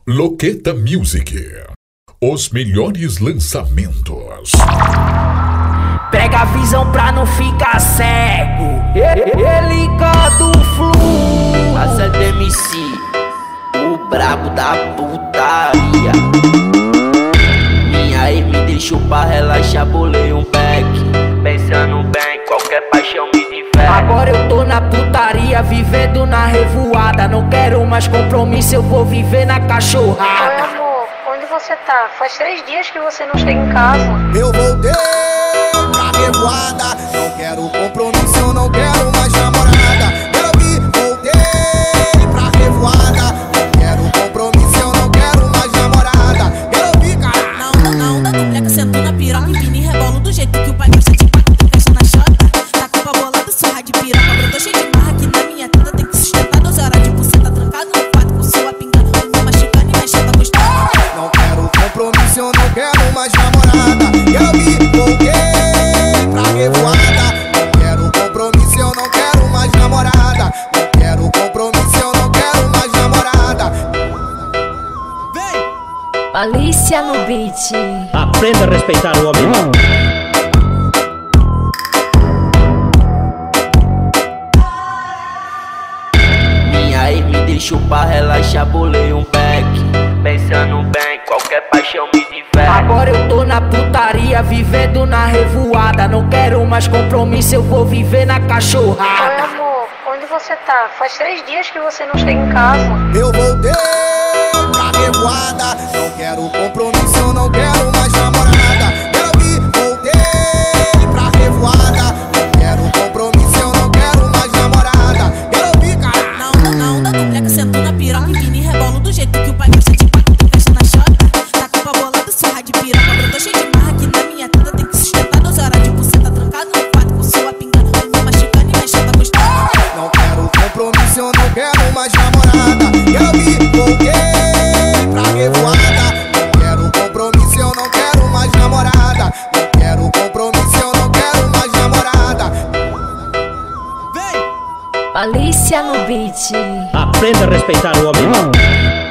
Loqueta Music. Os melhores lançamentos. Pega a visão pra não ficar cego. Ele canta o flu. Acerta MC, o brabo da putaria. Minha ex me deixou pra relaxar, bolei um pack. Pensando bem, qualquer paixão me diverte. Agora eu tô na putaria, vivendo na revoada. Não quero mais compromisso, eu vou viver na cachorrada. Oi, amor, onde você tá? Faz 3 dias que você não chega em casa. Eu voltei pra revoada. Não quero compromisso, eu não quero mais namorada. Eu vi, voltei pra revoada. Não quero compromisso, eu não quero mais namorada. Eu vi, cara. Na onda do bleco, sento na piroca, empina e rebolo do jeito que o pai gosta de paca, fecha na chota. Tá com a bolada, surra de piroca, brotou cheio de barra aqui na minha tenda. Tem que sustentar 12 horas de buceta trancado no quarto, com sua pingando, me machucando e mexendo gostosa. Não quero compromisso, eu não quero mais namorada. Eu vi, voltei pra revoada. Não quero compromisso, eu não quero mais namorada. Não quero compromisso, eu não quero mais namorada. Alicia no beat. Aprenda a respeitar o homem. Minha ex me deixou pra relaxar, bolei um pack. Pensando bem, qualquer paixão me diverte. Agora eu tô na putaria, vivendo na revoada. Não quero mais compromisso, eu vou viver na Oi, cachorrada. amor, onde você tá? Faz 3 dias que você não chega em casa. Eu voltei pra revoada. Não quero compromisso, eu não quero mais namorada. Eu vi, voltei pra revoada. Não quero compromisso, eu não quero mais namorada. Eu vi, cara. Na onda do bleco, sento na piroca, empina e rebolo do jeito que o pai gosta de paca, fecha na chota. Tá com a bolada, surra de piroca, brotou cheio de barra aqui na minha tenda. Tem que sustentar 12 horas de buceta trancado no quarto, com sua pingando, me machucando e mexendo gostosa. Não quero compromisso, eu não quero mais namorada. Eu vi, voltei pra revoada. Não quero compromisso, eu não quero mais namorada. Não quero compromisso, eu não quero mais namorada. Alicia no beat. Aprenda a respeitar o homem.